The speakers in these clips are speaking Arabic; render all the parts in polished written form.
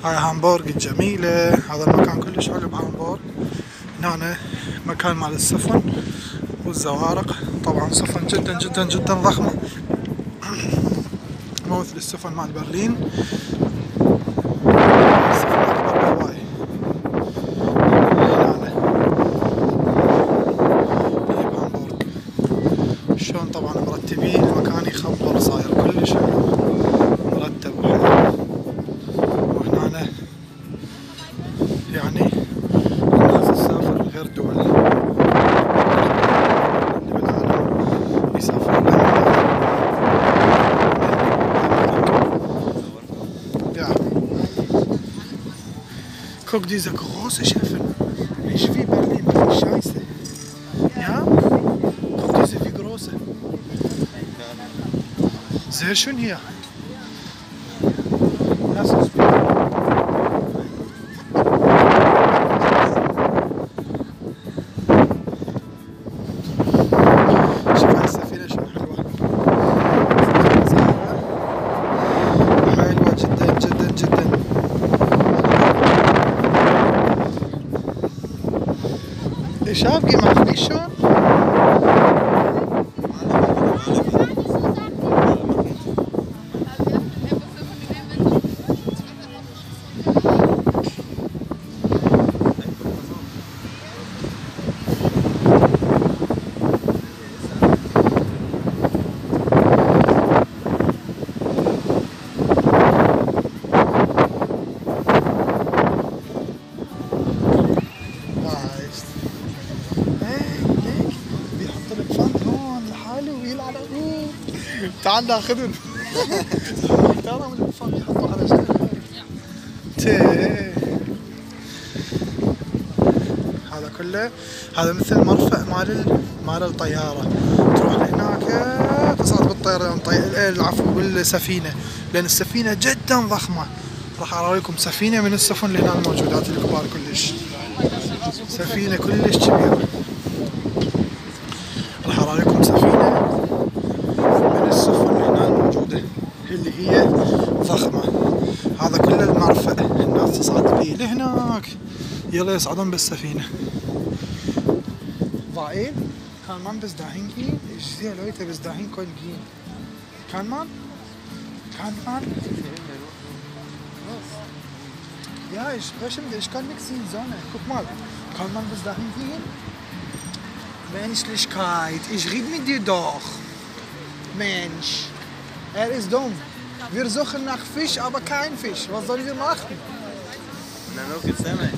هاي هامبورغ جميلة. هذا المكان كلش حلو بهامبورغ. هنا مكان مال السفن والزوارق، طبعا سفن جدا جدا جدا ضخمة، مو مثل السفن مال برلين. السفن أكبر بهواي. هنا بهامبورغ شلون طبعا مرتبين المكان، يخبر صاير كلش حلو مرتب وحلو. وهنا يعني الناس تسافر لغير دول اللي بالعالم يسافرون ja. Guck diese große Schiffe, nicht wie Berlin, Berlin scheiße. Ja? Guck diese wie große. Sehr schön hier. Lass uns Ich hab gemacht, nicht schon? تعال ناخذهم. ترى من الفم يحطوا على هذا كله. هذا مثل مرفأ مال الطيارة، تروح لهناك تصعد بالطيارة العفو بالسفينة، لأن السفينة جدا ضخمة. راح أراويكم سفينة من السفن اللي هنا الموجودات الكبار كلش، سفينة كلش كبيرة. راح أراويكم سفينة من السفن اللي هنا الموجودة اللي هي ضخمة. هذا كله المرفأ، الناس تصعد بيه لهناك، يلا يصعدون بالسفينة. Weil kann man bis dahin gehen? Ich sehe Leute bis dahin können gehen. Kann man? Kann man? Ja, ich kann nichts sehen, Sonne. Guck mal, kann man bis dahin gehen? Menschlichkeit, ich rede mit dir doch. Mensch, er ist dumm. Wir suchen nach Fisch, aber kein Fisch. Was sollen wir machen? Na, noch geht's nicht.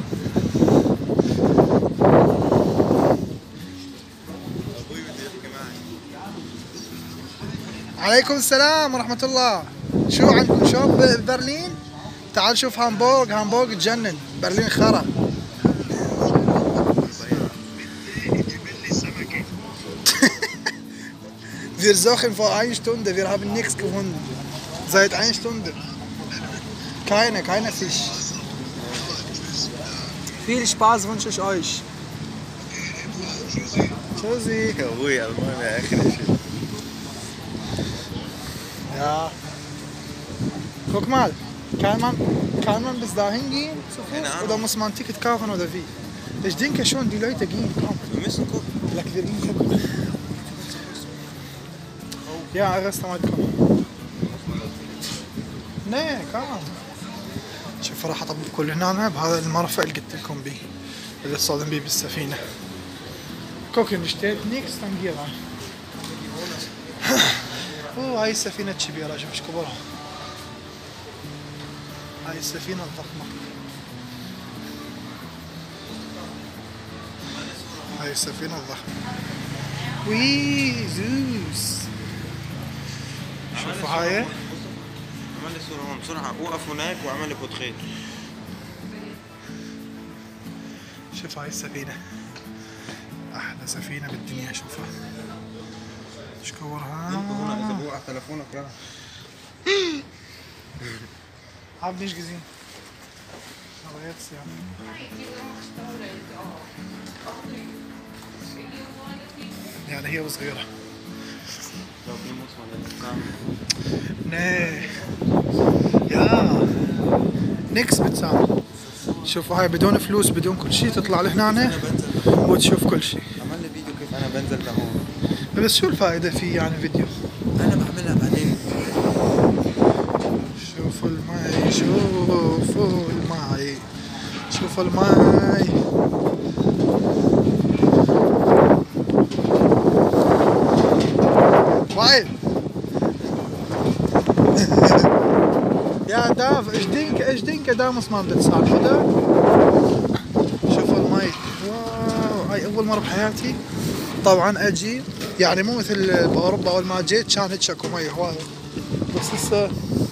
عليكم السلام ورحمة الله. شو عندكم شوب ببرلين؟ تعال شوف هامبورغ، هامبورغ تجنن، برلين خرا. Wir suchen vor 1 Stunde, wir haben nichts gefunden. Seit 1 Stunde. Keine Fisch. Viel Spaß wünsche ich euch. Tschüssi. يا ابوي المهم يا اخي شيء. Ja. Guck mal, kann man bis dahin gehen zu Fuß oder muss man ein Ticket kaufen oder wie? Ich denke schon, die Leute gehen, komm. Wir müssen gucken. Like wir gehen gucken. Ja, erst einmal komm. Nee, komm. شوف راح اطبقكم هنا بهذا المرفأ اللي قلت لكم بيه، اللي تصطدم بيه بالسفينة. Gucken, steht nichts dann hier rein. هاي السفينة الكبيرة، شوف ايش كبرها. هاي السفينة الضخمة. هاي السفينة الضخمة. وي زوس. شوفوا هاي. عمل لي صورة هون بسرعة، وقف هناك وعمل لي كود خير. شوف هاي السفينة، أحلى سفينة بالدنيا. شوفها ايش كبرها. هنا إذا بوقع تلفونك راح. Hab nicht gesehen. Aber jetzt ja. يعني هي وصغيرة. Nee. Ja. نكس بتساوي. شوفوا هاي بدون فلوس بدون كل شيء تطلع لهنا انا بنزل وتشوف كل شيء. عمل لي فيديو كيف انا بنزل لهون. بس شو الفائدة فيه يعني فيديو؟ انا بعملها بعدين. شوفوا الماي شوفوا الماي شوفوا الماي. وعيد يا داف ايش دينك دامس ما بتسال حدا. شوفوا الماي واو. هاي اول مرة بحياتي طبعا اجي يعني مو مثل باوروبا اول ما جيت كان هيك اكو مي هواي بس هسه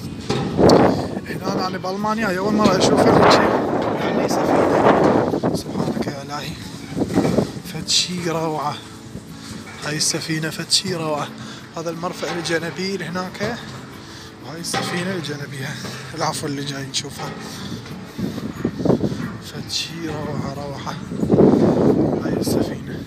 هنا يعني بالمانيا هاي اول مرة اشوف هيك يعني سفينة. سبحانك يا الهي فد شي روعة. هاي السفينة فد شي روعة. هذا المرفأ اللي جينا بيه هناك وهاي السفينة اللي جينا بيها العفو اللي جاي نشوفها فد شي روعة روعة. هاي السفينة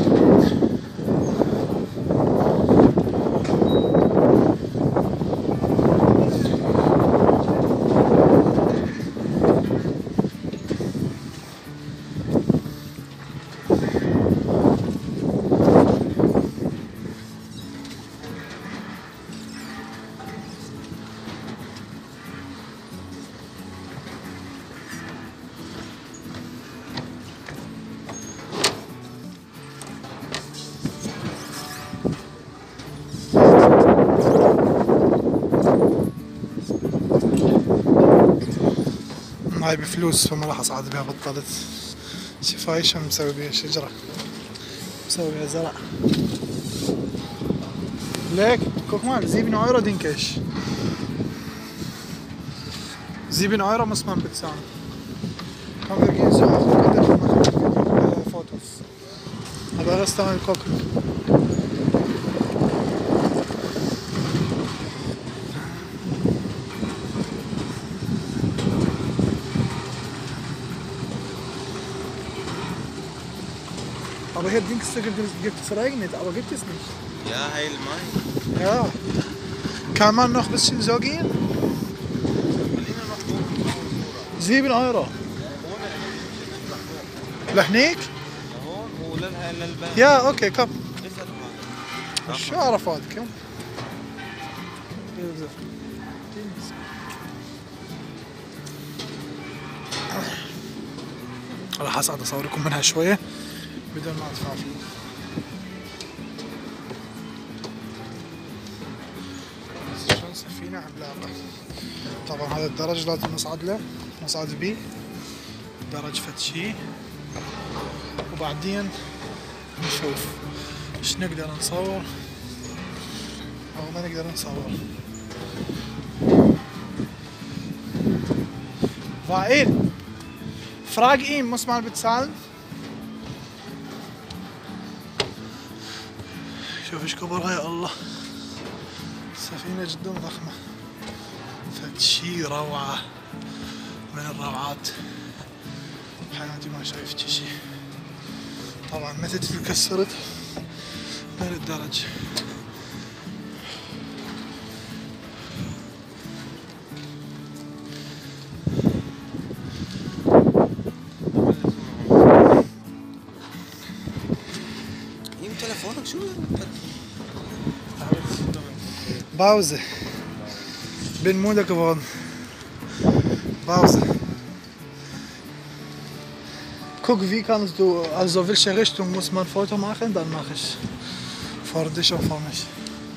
هاي بفلوس فما راح اصعد بها بطلت. شوف هاي شو مسوي بيها شجرة مسوي بيها زرع. ليك guck mal 7 € denke ich. 7 € muss man bezahlen. Komm wir gehen so auf und machen Fotos. Aber lass da mal gucken. Aber hier Dings gibt es regnet, aber gibt es nicht. Ja, heil Mai. Ja. Kann man noch ein bisschen so gehen? خلينا نروح فوق 7 € لهنيك؟ لهون وللباب. يا اوكي كم. اسأل هذا. شو اعرف هذا كم؟ راح اصعد اصوركم منها شوية بدون ما ادفع فلوس. شلون سفينة عملاقة. طبعا هذا الدرج لازم نصعد له نصعد بيه درج فد شي وبعدين نشوف ايش نقدر نصور او ما نقدر نصور. وائل frag ihn muss man bezahlen. شوف ايش كبرها يا الله. سفينة جدا ضخمة فد شي روعة من الروعات بحياتي ما شايفت شي. طبعا متى تكسرت من الدرج. تلفونك شو Pause. Bin müde geworden. Pause. Guck, wie kannst du, also welche Richtung muss man Foto machen, dann mache ich. Vor dich und vor mich.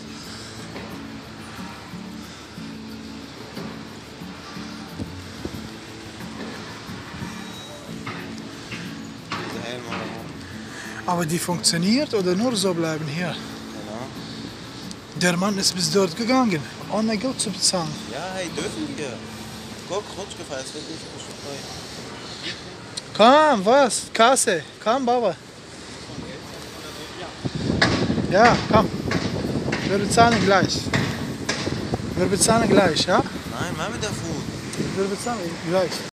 Aber die funktioniert oder nur so bleiben hier? Der Mann ist bis dort gegangen, ohne Geld zu bezahlen. Ja, hey, dürfen wir. Guck, Rutschgefallen, es wird nicht so frei. Komm, was? Kasse. Komm, Baba. Ja, komm. Wir bezahlen gleich. Wir bezahlen gleich, ja? Nein, mal mit der Food. Wir bezahlen gleich.